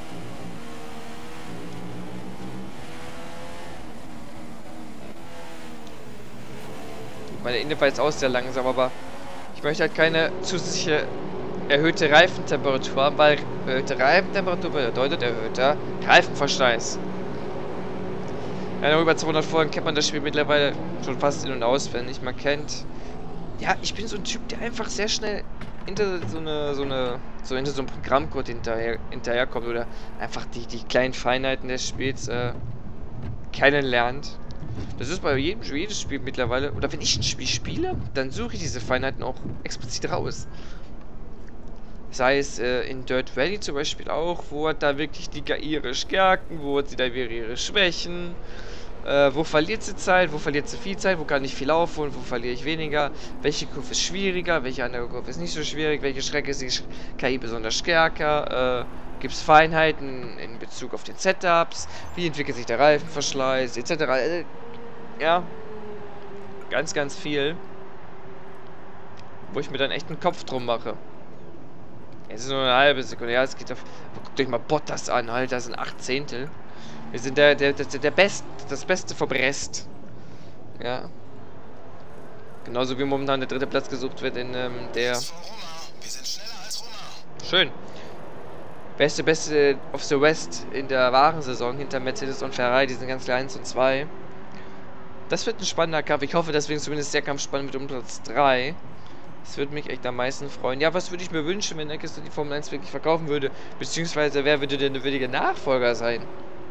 [SPEAKER 3] Meine Inne war jetzt auch sehr langsam, aber ich möchte halt keine zusätzliche erhöhte Reifentemperatur haben, weil erhöhte Reifentemperatur bedeutet erhöhter Reifenverschleiß. Ja, nach über zweihundert Folgen kennt man das Spiel mittlerweile schon fast in- und auswendig. Man kennt... Ja, ich bin so ein Typ, der einfach sehr schnell hinter so eine, so eine, so hinter so ein Programmcode hinterher, hinterherkommt oder einfach die, die kleinen Feinheiten des Spiels äh, kennenlernt. Das ist bei jedem jedes Spiel mittlerweile, oder wenn ich ein Spiel spiele, dann suche ich diese Feinheiten auch explizit raus. Sei es äh, in Dirt Rally zum Beispiel auch, wo hat da wirklich die K I ihre Stärken, wo hat sie da ihre Schwächen, äh, wo verliert sie Zeit, wo verliert sie viel Zeit, wo kann ich viel aufholen, wo verliere ich weniger, welche Kurve ist schwieriger, welche andere Kurve ist nicht so schwierig, welche Strecke ist die K I besonders stärker, äh, gibt es Feinheiten in Bezug auf den Setups, wie entwickelt sich der Reifenverschleiß, et cetera. Äh, ja, ganz, ganz viel, wo ich mir dann echt einen Kopf drum mache. Es ist nur eine halbe Sekunde. Ja, es geht auf... Guckt euch mal Bottas an, Alter. Das sind acht Zehntel. Wir sind der, der, der, der Best, das Beste vom Rest. Ja. Genauso wie momentan der dritte Platz gesucht wird in ähm, der...
[SPEAKER 4] Wir sind schneller als Roma.
[SPEAKER 3] Schön. Beste, beste of the West in der wahren Saison hinter Mercedes und Ferrari. Die sind ganz klar eins und zwei. Das wird ein spannender Kampf. Ich hoffe, deswegen zumindest der Kampf spannend wird um Platz drei. Das würde mich echt am meisten freuen. Ja, was würde ich mir wünschen, wenn Eccleston die Formel eins wirklich verkaufen würde? Beziehungsweise, wer würde denn der würdige Nachfolger sein?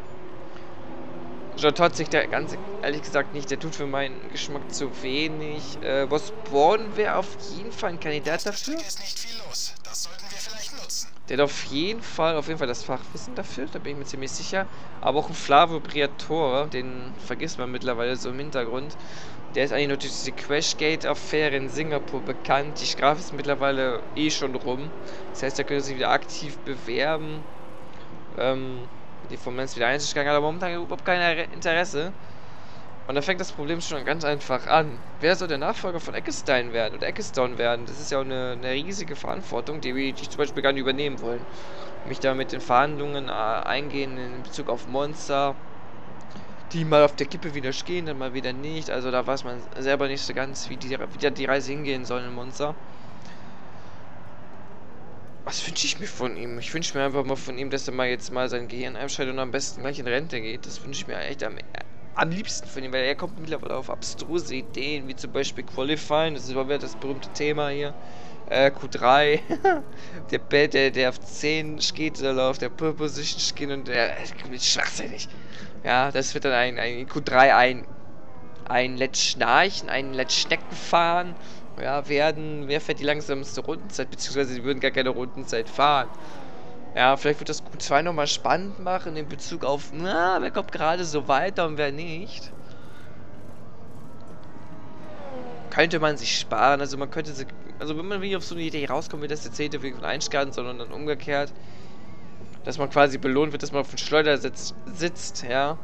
[SPEAKER 3] Jean Todt sich der ganz ehrlich gesagt nicht. Der tut für meinen Geschmack zu wenig. Äh, Ross Brawn wäre auf jeden Fall ein Kandidat dafür.
[SPEAKER 4] Ist nicht viel los. Das sollten wir vielleicht nutzen.
[SPEAKER 3] Der hat auf jeden Fall, auf jeden Fall das Fachwissen dafür. Da bin ich mir ziemlich sicher. Aber auch ein Flavio Briatore, den vergisst man mittlerweile so im Hintergrund. Der ist eigentlich nur durch diese Crashgate-Affäre in Singapur bekannt. Die Strafe ist mittlerweile eh schon rum. Das heißt, er könnte sich wieder aktiv bewerben. Ähm, die Formel eins wieder einzusteigen, aber momentan überhaupt kein Interesse. Und da fängt das Problem schon ganz einfach an. Wer soll der Nachfolger von Ecclestone werden oder Ecclestone werden? Das ist ja auch eine, eine riesige Verantwortung, die wir die zum Beispiel gar nicht übernehmen wollen. Mich da mit den Verhandlungen äh, eingehen in Bezug auf Monza. Die mal auf der Kippe wieder stehen, dann mal wieder nicht. Also da weiß man selber nicht so ganz, wie die, wie die Reise hingehen soll in Monza. Was wünsche ich mir von ihm? Ich wünsche mir einfach mal von ihm, dass er mal jetzt mal sein Gehirn einschaltet und am besten gleich in Rente geht. Das wünsche ich mir echt am, am liebsten von ihm, weil er kommt mittlerweile auf abstruse Ideen, wie zum Beispiel Qualifying. Das ist aber wieder das berühmte Thema hier. Äh, Q drei. der, der, der auf zehn geht, soll auf der Pole Position gehen und der ist schwachsinnig. Ja, das wird dann ein, ein Q drei ein, ein Let's Schnarchen, ein Let's Schnecken fahren. Ja, werden, wer fährt die langsamste Rundenzeit, beziehungsweise sie würden gar keine Rundenzeit fahren. Ja, vielleicht wird das Q zwei nochmal spannend machen in Bezug auf, na, wer kommt gerade so weiter und wer nicht. Könnte man sich sparen, also man könnte sich, also wenn man wieder auf so eine Idee rauskommt, wie das der zehnte Weg von einschlagen, sondern dann umgekehrt, dass man quasi belohnt wird, dass man auf dem Schleudersitz sitzt, ja.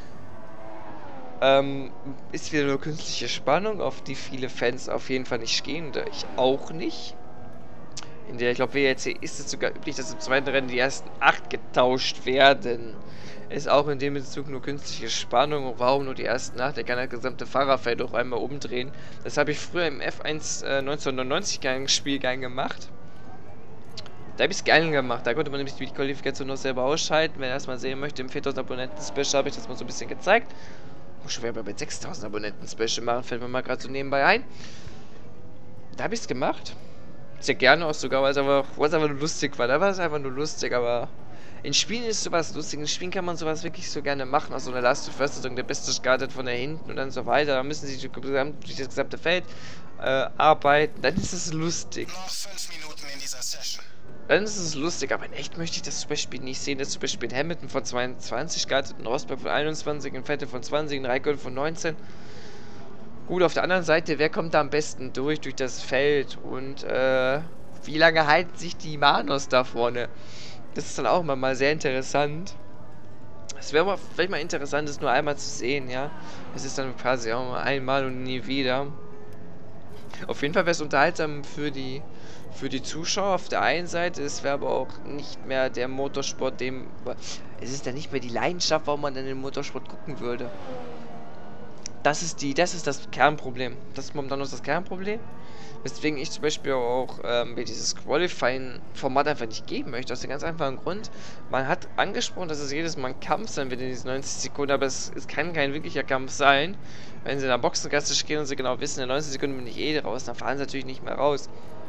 [SPEAKER 3] Ähm, ist wieder nur künstliche Spannung, auf die viele Fans auf jeden Fall nicht gehen, oder ich auch nicht. In der, ich glaube, W R C ist es sogar üblich, dass im zweiten Rennen die ersten acht getauscht werden. Ist auch in dem Bezug nur künstliche Spannung. Warum nur die ersten acht? Der kann das gesamte Fahrerfeld auch einmal umdrehen. Das habe ich früher im F eins äh, neunzehnhundertneunundneunzig Spielgang gemacht. Da habe ich es geil gemacht. Da konnte man nämlich die Qualifikation noch selber ausschalten. Wenn er das mal sehen möchte, im viertausend Abonnenten-Special habe ich das mal so ein bisschen gezeigt. Muss schon wieder bei sechstausend Abonnenten-Special machen, fällt mir mal gerade so nebenbei ein. Da habe ich es gemacht. Sehr gerne auch sogar, weil es einfach, einfach nur lustig war. Da war es einfach nur lustig, aber in Spielen ist sowas lustig. In Spielen kann man sowas wirklich so gerne machen. Also eine Last of Us Saison, der Beste startet von da hinten und dann so weiter. Da müssen sie durch das gesamte Feld äh, arbeiten. Dann ist es lustig.
[SPEAKER 4] Noch fünf Minuten in dieser Session.
[SPEAKER 3] Dann ist es lustig, aber in echt möchte ich das zum Beispiel nicht sehen, dass zum Beispiel in Hamilton von zweiundzwanzig startet, in Rosberg von einundzwanzig, in Vettel von zwanzig, in Raikkonen von neunzehn. Gut, auf der anderen Seite, wer kommt da am besten durch, durch das Feld und äh, wie lange halten sich die Manos da vorne? Das ist dann auch immer mal sehr interessant. Es wäre vielleicht mal interessant, das nur einmal zu sehen, ja. Es ist dann quasi auch mal einmal und nie wieder. Auf jeden Fall wäre es unterhaltsam für die für die Zuschauer auf der einen Seite. Es wäre aber auch nicht mehr der Motorsport, dem... Es ist dann nicht mehr die Leidenschaft, warum man dann den Motorsport gucken würde. Das ist die, das ist das Kernproblem. Das ist momentan noch das Kernproblem. Weswegen ich zum Beispiel auch ähm, mir dieses Qualifying-Format einfach nicht geben möchte. Aus dem ganz einfachen Grund, man hat angesprochen, dass es jedes Mal ein Kampf sein wird in diesen neunzig Sekunden, aber es, es kann kein wirklicher Kampf sein. Wenn sie in der Boxengasse stehen und sie genau wissen, in neunzig Sekunden bin ich eh raus, dann fahren sie natürlich nicht mehr raus.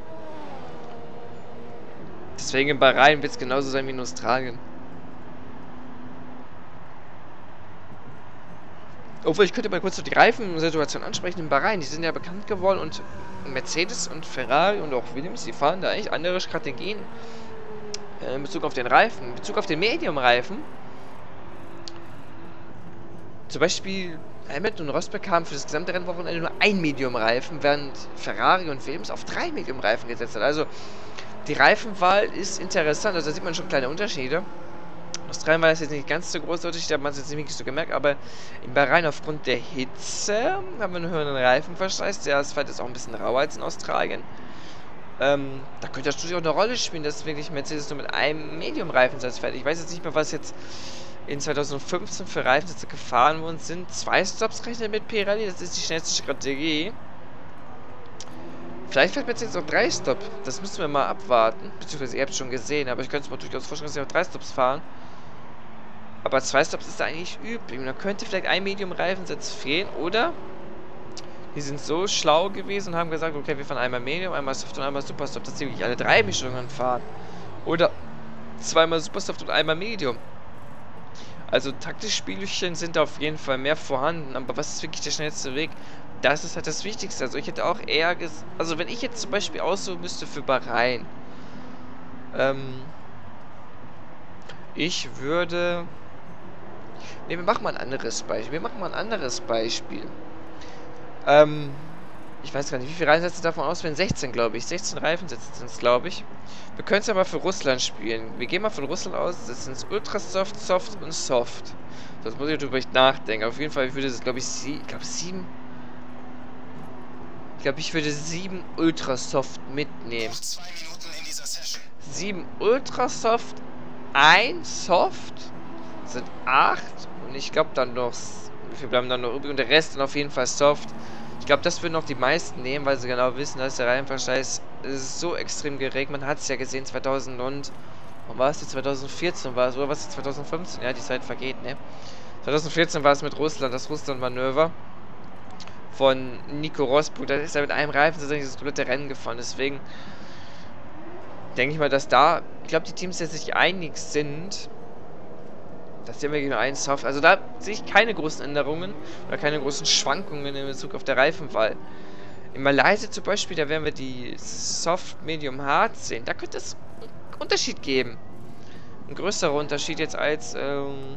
[SPEAKER 3] Deswegen in Bahrain wird es genauso sein wie in Australien. Obwohl, ich könnte mal kurz so die Reifensituation ansprechen in Bahrain. Die sind ja bekannt geworden und Mercedes und Ferrari und auch Williams, die fahren da eigentlich andere Strategien äh, in Bezug auf den Reifen. In Bezug auf den Medium-Reifen. Zum Beispiel Hamilton und Rosberg haben für das gesamte Rennwochenende nur ein Medium-Reifen, während Ferrari und Williams auf drei Medium-Reifen gesetzt hat. Also die Reifenwahl ist interessant, also da sieht man schon kleine Unterschiede. Australien war das jetzt nicht ganz so groß Unterschied, da hat man es jetzt nicht wirklich so gemerkt, aber in Bahrain aufgrund der Hitze haben wir einen höheren Reifenverschleiß. Der Asphalt ist auch ein bisschen rauer als in Australien. Ähm, da könnte das natürlich auch eine Rolle spielen, dass wirklich Mercedes nur mit einem Medium-Reifensatz fährt. Ich weiß jetzt nicht mehr, was jetzt in zweitausendfünfzehn für Reifensätze gefahren worden sind. Zwei Stops rechnet mit Pirelli, das ist die schnellste Strategie. Vielleicht fährt Mercedes auch drei Stops. Das müssen wir mal abwarten. Beziehungsweise ihr habt es schon gesehen, aber ich könnte es mir durchaus vorstellen, dass sie auch drei Stops fahren. Aber zwei Stops ist da eigentlich üblich. Und da könnte vielleicht ein Medium-Reifensatz fehlen. Oder die sind so schlau gewesen und haben gesagt, okay, wir fahren einmal Medium, einmal Soft und einmal Supersoft, dass sie wirklich alle drei Mischungen fahren. Oder zweimal Supersoft und einmal Medium. Also taktische Spielchen sind da auf jeden Fall mehr vorhanden. Aber was ist wirklich der schnellste Weg? Das ist halt das Wichtigste. Also ich hätte auch eher ges... Also wenn ich jetzt zum Beispiel aussuchen müsste für Bahrain. Ähm... Ich würde... Ne, wir machen mal ein anderes Beispiel. Wir machen mal ein anderes Beispiel. Ähm, ich weiß gar nicht, wie viele Reifensätze davon auswählen? sechzehn, glaube ich. sechzehn Reifensätze sind es, glaube ich. Wir können es aber für Russland spielen. Wir gehen mal von Russland aus. Das sind Ultra Soft, Soft und Soft. Das muss ich darüber nachdenken. Auf jeden Fall, ich würde es, glaube ich, sie, ich glaube sieben. Ich glaube, ich würde sieben Ultra Soft mitnehmen. sieben Ultra Soft, ein Soft sind acht. Und ich glaube dann noch, wie viel bleiben dann noch übrig? Und der Rest dann auf jeden Fall Soft. Ich glaube, das würden noch die meisten nehmen, weil sie genau wissen, dass der Reifenverschleiß ist so extrem gering. Man hat es ja gesehen, zweitausend und... Wann war es jetzt? zweitausendvierzehn war es, oder was ist zweitausendfünfzehn? Ja, die Zeit vergeht, ne? zweitausendvierzehn war es mit Russland, das Russland-Manöver von Nico Rosberg. Da ist er mit einem Reifen tatsächlich das komplette Rennen gefahren. Deswegen denke ich mal, dass da, ich glaube, die Teams jetzt sich einig sind, dass die immer nur einen Soft. Also da sehe ich keine großen Änderungen oder keine großen Schwankungen in Bezug auf der Reifenwahl. In Malaysia zum Beispiel, da werden wir die Soft, Medium, Hard sehen. Da könnte es einen Unterschied geben. Ein größerer Unterschied jetzt als ähm,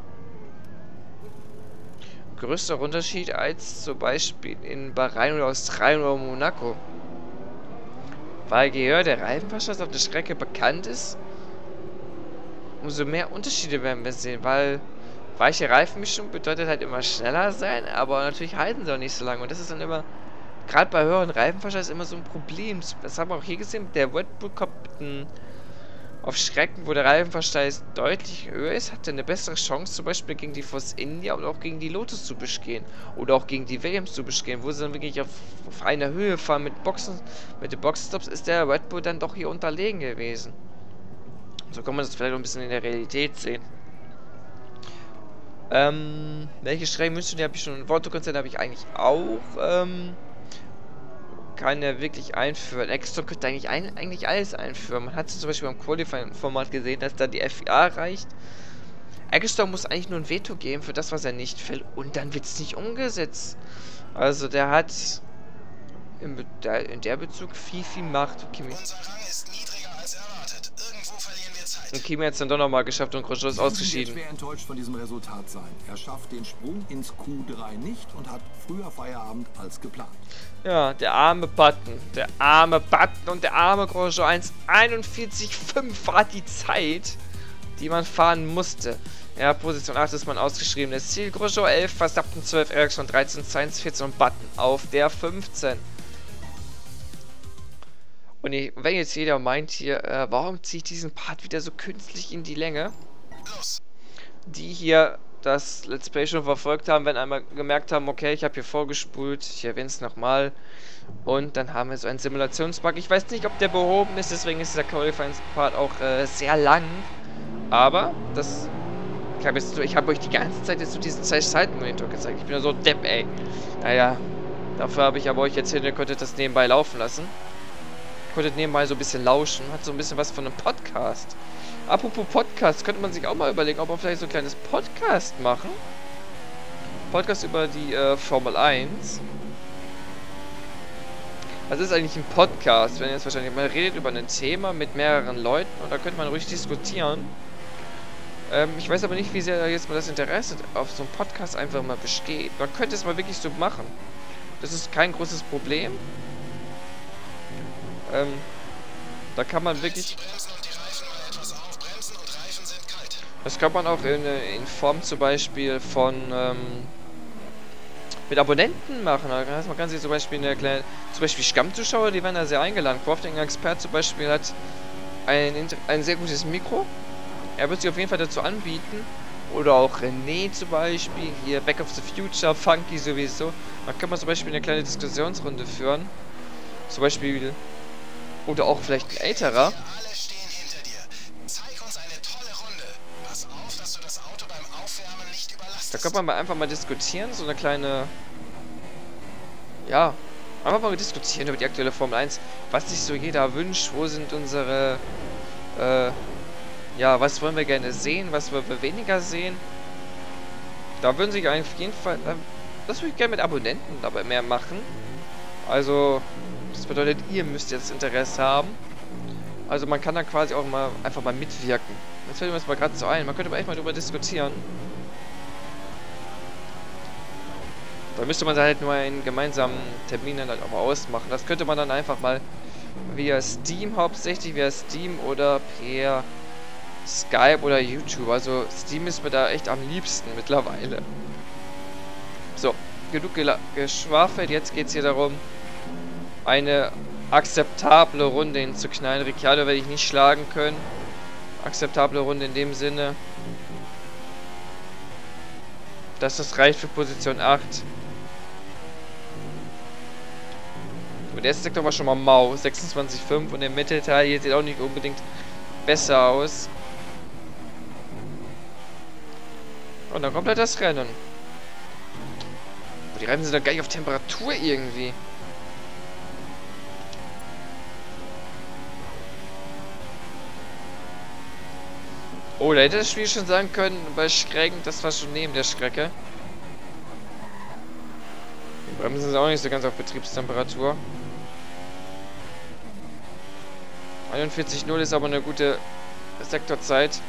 [SPEAKER 3] größerer Unterschied als zum Beispiel in Bahrain oder Australien oder Monaco. Weil je höher der Reifenverschleiß auf der Strecke bekannt ist, umso mehr Unterschiede werden wir sehen, weil weiche Reifenmischung bedeutet halt immer schneller sein, aber natürlich halten sie auch nicht so lange. Und das ist dann immer, gerade bei höheren Reifenverschleiß, immer so ein Problem. Das haben wir auch hier gesehen, der Red Bull Cup auf Strecken, wo der Reifenverschleiß deutlich höher ist, hat er eine bessere Chance, zum Beispiel gegen die Force India oder auch gegen die Lotus zu bestehen. Oder auch gegen die Williams zu bestehen, wo sie dann wirklich auf, auf einer Höhe fahren mit Boxen. Mit den Boxenstops ist der Red Bull dann doch hier unterlegen gewesen. So kann man das vielleicht auch ein bisschen in der Realität sehen. Ähm, welche Strecken müssen die habe ich schon? Worto-Konzert habe ich eigentlich auch. Ähm, kann er wirklich einführen. Extra könnte eigentlich, ein, eigentlich alles einführen. Man hat zum Beispiel beim Qualifying-Format gesehen, dass da die F I A reicht. Eggstone muss eigentlich nur ein Veto geben für das, was er nicht will. Und dann wird es nicht umgesetzt. Also der hat in, Be der, in der Bezug viel, viel Macht. Okay,
[SPEAKER 4] Unser Rang ist niedriger als erwartet. Irgendwo verlieren wir Zeit.
[SPEAKER 3] und Kimi hat es dann doch nochmal geschafft und Grosjean ist ausgeschieden.
[SPEAKER 1] Er wird schwer enttäuscht von diesem Resultat sein. Er schafft den Sprung ins Q drei nicht und hat früher Feierabend als geplant.
[SPEAKER 3] Ja, der arme Button. Der arme Button und der arme Grosjean. eins einundvierzig Komma fünf war die Zeit, die man fahren musste. Ja, Position acht ist mein ausgeschriebenes Ziel. Grosjean elf, Verstappen zwölf, Ericsson dreizehn, Sainz vierzehn und Button auf der fünfzehn. Und ich, wenn jetzt jeder meint hier, äh, warum ziehe ich diesen Part wieder so künstlich in die Länge?
[SPEAKER 4] Los.
[SPEAKER 3] Die hier das Let's Play schon verfolgt haben, werden einmal gemerkt haben, okay, ich habe hier vorgespult, ich erwähne es nochmal. Und dann haben wir so einen Simulationsbug. Ich weiß nicht, ob der behoben ist, deswegen ist dieser Qualifying-Part auch äh, sehr lang. Aber das... Ich habe jetzt so, ich habe euch die ganze Zeit jetzt so diesen Zeitmonitor gezeigt. Ich bin ja so depp, ey. Naja, dafür habe ich aber euch erzählt, ihr konntet das nebenbei laufen lassen. Ihr konntet nebenbei so ein bisschen lauschen. Hat so ein bisschen was von einem Podcast. Apropos Podcast, könnte man sich auch mal überlegen, ob wir vielleicht so ein kleines Podcast machen. Podcast über die äh, Formel eins. Was ist eigentlich ein Podcast? Wenn jetzt wahrscheinlich, man redet über ein Thema mit mehreren Leuten und da könnte man ruhig diskutieren. Ähm, ich weiß aber nicht, wie sehr jetzt mal das Interesse auf so einem Podcast einfach mal besteht. Man könnte es mal wirklich so machen. Das ist kein großes Problem. Ähm, da kann man wirklich... Das kann man auch in, in Form zum Beispiel von... Ähm, mit Abonnenten machen. Man kann sich zum Beispiel eine kleine... Zum Beispiel Stammzuschauer, die werden da sehr eingeladen. Crafting Expert zum Beispiel hat ein, ein sehr gutes Mikro. Er wird sich auf jeden Fall dazu anbieten. Oder auch René zum Beispiel. Hier Back of the Future, Funky sowieso. Da kann man zum Beispiel eine kleine Diskussionsrunde führen. Zum Beispiel. Oder auch vielleicht ein älterer. Da kann man mal einfach mal diskutieren. So eine kleine. Ja. Einfach mal diskutieren über die aktuelle Formel eins. Was sich so jeder wünscht. Wo sind unsere. Äh. Ja, was wollen wir gerne sehen, was wollen wir weniger sehen. Da würden sich auf jeden Fall... Äh, das würde ich gerne mit Abonnenten dabei mehr machen. Also, das bedeutet, ihr müsst jetzt Interesse haben. Also man kann dann quasi auch mal einfach mal mitwirken. Jetzt fällt mir das mal gerade so ein. Man könnte aber echt mal darüber diskutieren. Da müsste man halt nur einen gemeinsamen Termin dann halt auch mal ausmachen. Das könnte man dann einfach mal via Steam hauptsächlich, via Steam oder per... Skype oder YouTube. Also Steam ist mir da echt am liebsten mittlerweile. So, genug geschwafelt. Jetzt geht es hier darum, eine akzeptable Runde hinzuknallen. Ricciardo werde ich nicht schlagen können. Akzeptable Runde in dem Sinne, dass das reicht für Position acht. Und der Sektor war schon mal mau. sechsundzwanzig Komma fünf und der Mittelteil hier sieht auch nicht unbedingt besser aus. Und dann kommt halt das Rennen. Die Reifen sind doch gar nicht auf Temperatur irgendwie. Oh, da hätte das Spiel schon sagen können, bei Schrecken, das war schon neben der Strecke. Die Bremsen sind auch nicht so ganz auf Betriebstemperatur. einundvierzig Komma null ist aber eine gute Sektorzeit.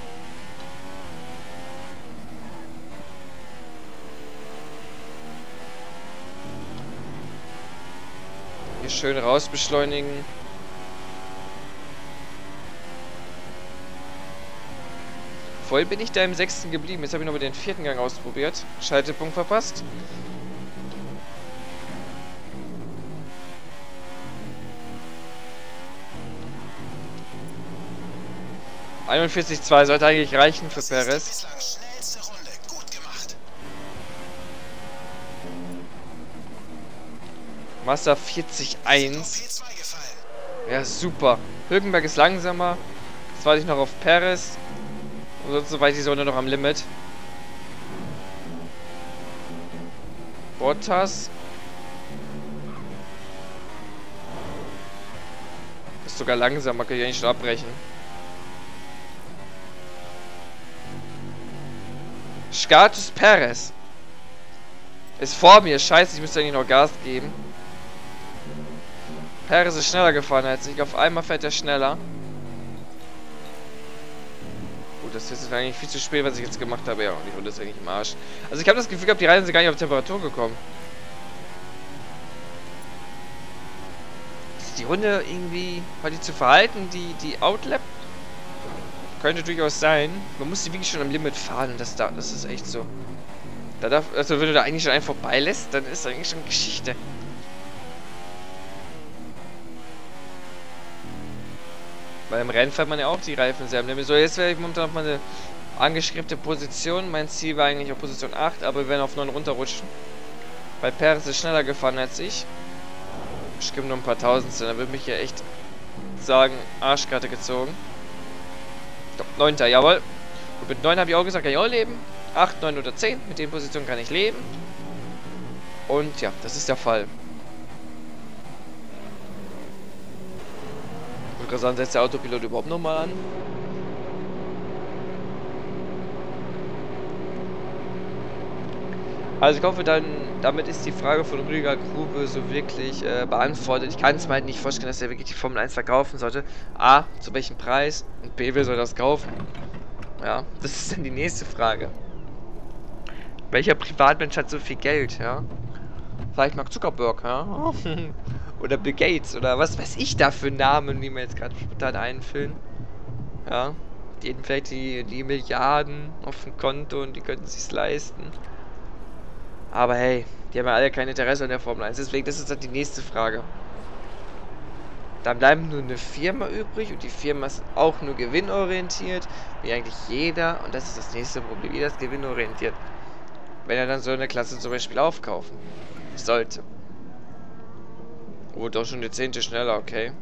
[SPEAKER 3] Hier schön raus beschleunigen. Vorhin bin ich da im sechsten geblieben. Jetzt habe ich noch mal den vierten Gang ausprobiert. Schaltepunkt verpasst. einundvierzig Komma zwei sollte eigentlich reichen für Perez. Massa vierzig Komma eins. Ja, super. Hülkenberg ist langsamer. Jetzt warte ich noch auf Perez. Und sonst weiß ich so nur noch am Limit. Bottas. Ist sogar langsamer, kann ich eigentlich schon abbrechen. Status Perez ist vor mir. Scheiße, ich müsste eigentlich noch Gas geben. Perez ist schneller gefahren als ich. Auf einmal fährt er schneller. Gut, das ist eigentlich viel zu spät, was ich jetzt gemacht habe. Ja, die Runde ist eigentlich im Arsch. Also ich habe das Gefühl gehabt, die Reifen sind gar nicht auf Temperatur gekommen. Ist die Runde irgendwie... War die zu verhalten, die, die Outlap? Könnte durchaus sein. Man muss die wirklich schon am Limit fahren. Das, da, das ist echt so. Da darf, also wenn du da eigentlich schon einen vorbeilässt, dann ist das eigentlich schon Geschichte. Weil im Rennen fährt man ja auch die Reifen sehr am Limit. So, jetzt werde ich momentan auf meine Angestrebte Position. Mein Ziel war eigentlich auf Position acht, aber wir werden auf neun runterrutschen. Weil Perez ist schneller gefahren als ich. Bestimmt nur ein paar Tausendstel. Da würde mich ja echt sagen, Arschkarte gezogen. Ich glaube, neunter, jawohl. Und mit neun habe ich auch gesagt, kann ich auch leben. acht, neun oder zehn. Mit den Positionen kann ich leben. Und ja, das ist der Fall. Interessant, setzt der Autopilot überhaupt nochmal an? Also ich hoffe, dann, damit ist die Frage von Rüdiger Grube so wirklich äh, beantwortet. Ich kann es mir halt nicht vorstellen, dass er wirklich die Formel eins verkaufen sollte. A, zu welchem Preis? Und B, wer soll das kaufen? Ja, das ist dann die nächste Frage. Welcher Privatmensch hat so viel Geld, ja? Vielleicht Mark Zuckerberg, ja? Oder Bill Gates, oder was weiß ich da für Namen, die mir jetzt gerade spontan einfüllen. Ja, die hätten vielleicht die, die Milliarden auf dem Konto und die könnten es sich leisten. Aber hey, die haben ja alle kein Interesse an der Formel eins, deswegen, das ist dann die nächste Frage. Dann bleiben nur eine Firma übrig und die Firma ist auch nur gewinnorientiert, wie eigentlich jeder, und das ist das nächste Problem, jeder ist gewinnorientiert. Wenn er dann so eine Klasse zum Beispiel aufkaufen sollte. Oh, doch schon eine Zehnte schneller, okay.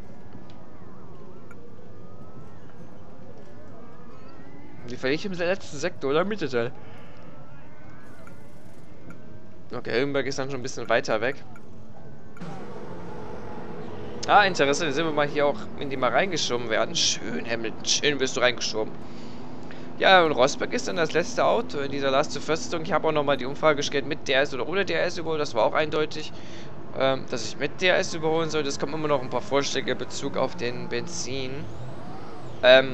[SPEAKER 3] Die verliere ich im letzten Sektor oder Mittelteil. Okay, Hülkenberg ist dann schon ein bisschen weiter weg. Ah, Interesse, da sind wir mal hier auch in die mal reingeschoben werden. Schön, Hamilton, schön wirst du reingeschoben. Ja, und Rosberg ist dann das letzte Auto in dieser Last to First Saison. Ich habe auch nochmal die Umfrage gestellt, mit D R S oder ohne D R S überholen. Das war auch eindeutig, ähm, dass ich mit D R S überholen soll. Es kommen immer noch ein paar Vorschläge in Bezug auf den Benzin. Ähm...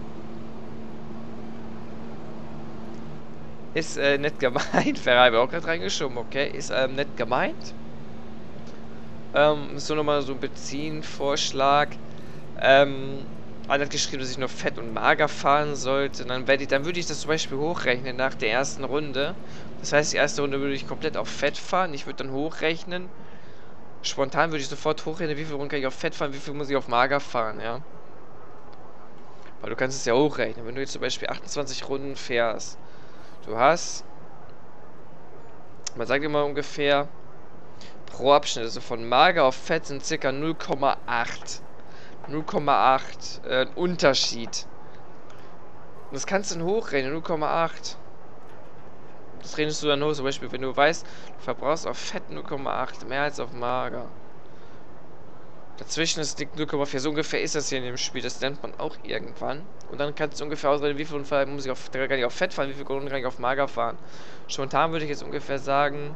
[SPEAKER 3] Ist äh, nett gemeint. Ferrari auch gerade reingeschoben, okay. Ist ähm, nett gemeint. Ähm, so nochmal so ein Benzinvorschlag. Ähm, einer hat geschrieben, dass ich nur fett und mager fahren sollte. Dann, werde ich, dann würde ich das zum Beispiel hochrechnen nach der ersten Runde. Das heißt, die erste Runde würde ich komplett auf Fett fahren. Ich würde dann hochrechnen. Spontan würde ich sofort hochrechnen, wie viel Runden kann ich auf Fett fahren, wie viel muss ich auf mager fahren, ja. Weil du kannst es ja hochrechnen. Wenn du jetzt zum Beispiel achtundzwanzig Runden fährst. Du hast, man sagt immer ungefähr, pro Abschnitt, also von mager auf fett sind ca. null Komma acht. null Komma acht äh, Unterschied. Und das kannst du dann hochrechnen, null Komma acht. Das rechnest du dann hoch, zum Beispiel, wenn du weißt, du verbrauchst auf Fett null Komma acht, mehr als auf mager. Dazwischen ist null Komma vier, so ungefähr ist das hier in dem Spiel, das lernt man auch irgendwann. Und dann kannst du ungefähr ausrechnen, wie viel Runden muss ich auf, kann ich auf Fett fahren, wie viele Runden kann ich auf mager fahren. Spontan würde ich jetzt ungefähr sagen,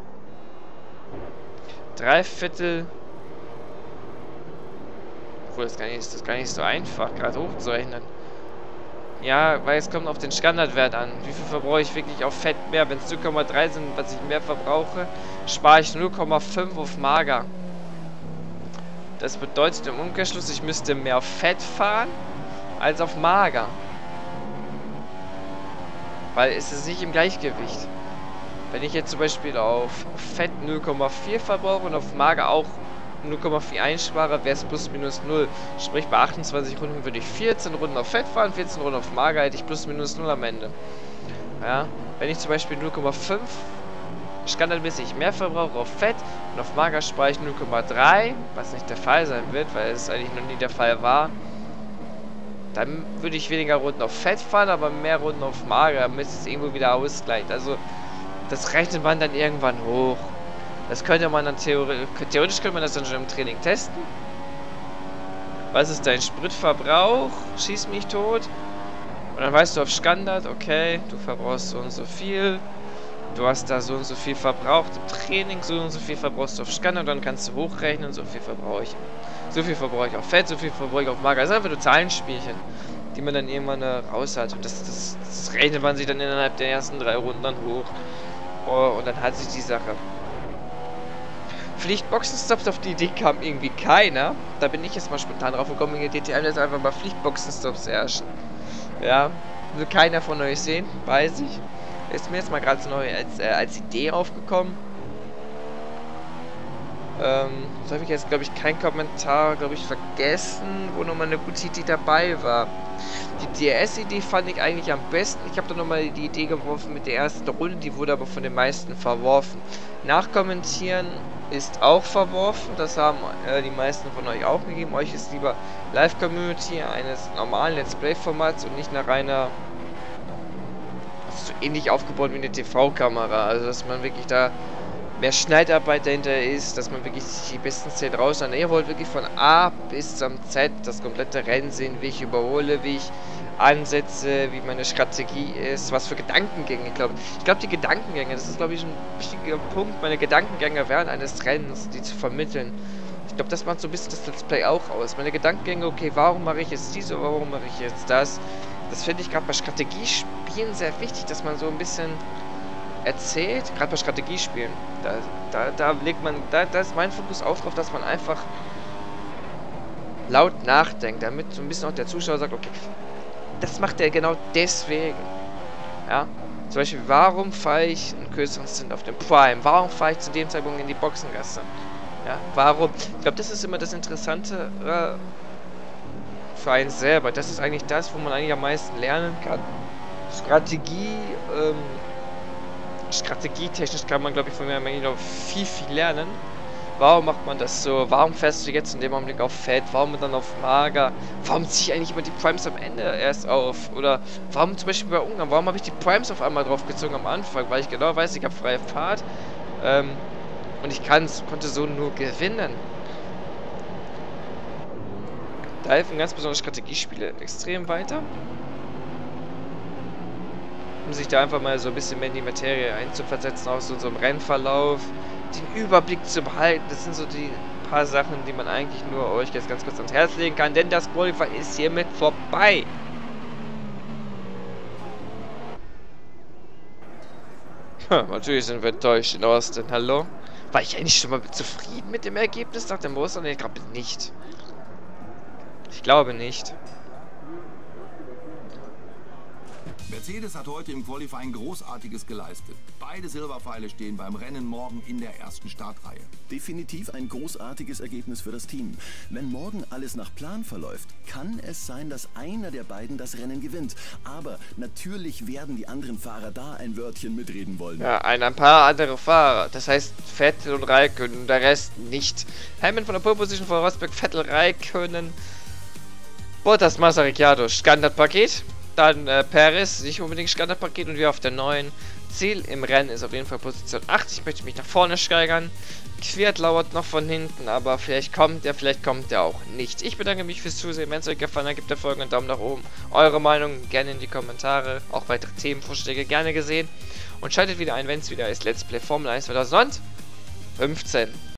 [SPEAKER 3] drei Viertel, obwohl das gar nicht, das ist gar nicht so einfach, gerade hochzurechnen. Ja, weil es kommt auf den Standardwert an. Wie viel verbrauche ich wirklich auf Fett mehr? Wenn es null Komma drei sind, was ich mehr verbrauche, spare ich null Komma fünf auf mager. Das bedeutet im Umkehrschluss, ich müsste mehr auf Fett fahren als auf mager. Weil es ist nicht im Gleichgewicht. Wenn ich jetzt zum Beispiel auf Fett null Komma vier verbrauche und auf mager auch null Komma vier einspare, wäre es plus minus null. Sprich, bei achtundzwanzig Runden würde ich vierzehn Runden auf Fett fahren, vierzehn Runden auf mager, hätte ich plus minus null am Ende. Ja, wenn ich zum Beispiel null Komma fünf standardmäßig mehr verbrauche auf Fett und auf mager spare ich null Komma drei, was nicht der Fall sein wird, weil es eigentlich noch nie der Fall war, dann würde ich weniger Runden auf Fett fahren, aber mehr Runden auf mager, damit es irgendwo wieder ausgleicht. Also das rechnet man dann irgendwann hoch. Das könnte man dann theoretisch, theoretisch könnte man das dann schon im Training testen. Was ist dein Spritverbrauch? Schieß mich tot. Und dann weißt du auf Standard, okay, du verbrauchst so und so viel. Du hast da so und so viel verbraucht im Training, so und so viel verbrauchst du auf Standard, dann kannst du hochrechnen, so viel verbrauche ich. So viel verbrauche ich auf Fett, so viel verbrauche ich auf mager. Das sind einfach nur Zahlenspielchen, die man dann irgendwann äh, raus hat. Und das, das, das rechnet man sich dann innerhalb der ersten drei Runden dann hoch. Oh, und dann hat sich die Sache. Pflichtboxenstops, auf die Idee kam irgendwie keiner. Da bin ich jetzt mal spontan drauf gekommen, in der D T M jetzt einfach mal Pflichtboxenstops herrschen. Ja, will keiner von euch sehen, weiß ich. Ist mir jetzt mal gerade so neu als, äh, als Idee aufgekommen. Ähm, so habe ich jetzt, glaube ich, keinen Kommentar, glaube ich, vergessen, wo nochmal eine gute Idee dabei war. Die D R S-Idee fand ich eigentlich am besten. Ich habe da nochmal die Idee geworfen mit der ersten Runde, die wurde aber von den meisten verworfen. Nachkommentieren ist auch verworfen, das haben äh, die meisten von euch auch gegeben. Euch ist lieber Live-Community eines normalen Let's Play-Formats und nicht nach reiner, so ähnlich aufgebaut wie eine T V-Kamera. Also, dass man wirklich da mehr Schneidarbeit dahinter ist, dass man wirklich die besten Szenen raus hat. Ihr wollt wirklich von A bis zum Z das komplette Rennen sehen, wie ich überhole, wie ich ansetze, wie meine Strategie ist, was für Gedankengänge, ich glaube. Ich glaube, die Gedankengänge, das ist, glaube ich, ein wichtiger Punkt, meine Gedankengänge während eines Rennens, die zu vermitteln. Ich glaube, das macht so ein bisschen das Let's Play auch aus. Meine Gedankengänge, okay, warum mache ich jetzt diese, warum mache ich jetzt das? Das finde ich gerade bei Strategiespielen sehr wichtig, dass man so ein bisschen erzählt, gerade bei Strategiespielen, da, da, da legt man, da, da ist mein Fokus auch drauf, dass man einfach laut nachdenkt, damit so ein bisschen auch der Zuschauer sagt, okay, das macht er genau deswegen, ja, zum Beispiel, warum fahre ich einen größeren Stint auf dem Prime, warum fahre ich zu dem Zeitpunkt in die Boxengasse, ja, warum, ich glaube, das ist immer das Interessante äh, für einen selber, das ist eigentlich das, wo man eigentlich am meisten lernen kann, Strategie, ähm, Strategietechnisch kann man, glaube ich, von mir noch viel, viel lernen. Warum macht man das so? Warum fährst du jetzt in dem Augenblick auf Fett? Warum dann auf Mager? Warum ziehe ich eigentlich immer die Primes am Ende erst auf? Oder warum zum Beispiel bei Ungarn? Warum habe ich die Primes auf einmal draufgezogen am Anfang? Weil ich genau weiß, ich habe freie Fahrt. Ähm, und ich kann's, konnte so nur gewinnen. Da helfen ganz besonders Strategiespiele extrem weiter. Um sich da einfach mal so ein bisschen mehr in die Materie einzuversetzen, aus so einem Rennverlauf, den Überblick zu behalten. Das sind so die paar Sachen, die man eigentlich nur euch jetzt ganz kurz ans Herz legen kann, denn das Qualifying ist hiermit vorbei. Hm, natürlich sind wir enttäuscht in Austin. Hallo? War ich eigentlich schon mal zufrieden mit dem Ergebnis nach dem Muster? Nee, ich glaube nicht. Ich glaube nicht.
[SPEAKER 1] Mercedes hat heute im Qualifying Großartiges geleistet. Beide Silberpfeile stehen beim Rennen morgen in der ersten Startreihe.
[SPEAKER 2] Definitiv ein großartiges Ergebnis für das Team. Wenn morgen alles nach Plan verläuft, kann es sein, dass einer der beiden das Rennen gewinnt. Aber natürlich werden die anderen Fahrer da ein Wörtchen mitreden wollen.
[SPEAKER 3] Ja, ein, ein paar andere Fahrer. Das heißt Vettel und Raikkonen und der Rest nicht. Hamilton von der Pole Position vor Rosberg, Vettel, Raikkonen, Bottas, Massa, Ricciardo, Standardpaket. Dann äh, Perez, nicht unbedingt Standardpaket und wir auf der neuen. Ziel im Rennen ist auf jeden Fall Position acht. Ich möchte mich nach vorne steigern. Quiert lauert noch von hinten, aber vielleicht kommt der, vielleicht kommt der auch nicht. Ich bedanke mich fürs Zusehen. Wenn es euch gefallen hat, gebt der Folge einen Daumen nach oben. Eure Meinung gerne in die Kommentare. Auch weitere Themenvorschläge gerne gesehen. Und schaltet wieder ein, wenn es wieder ist Let's Play Formel eins zweitausendfünfzehn.